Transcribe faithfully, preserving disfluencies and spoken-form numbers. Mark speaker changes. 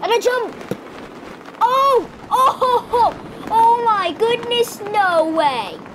Speaker 1: And I jump. Oh, oh, oh, oh my goodness, no way.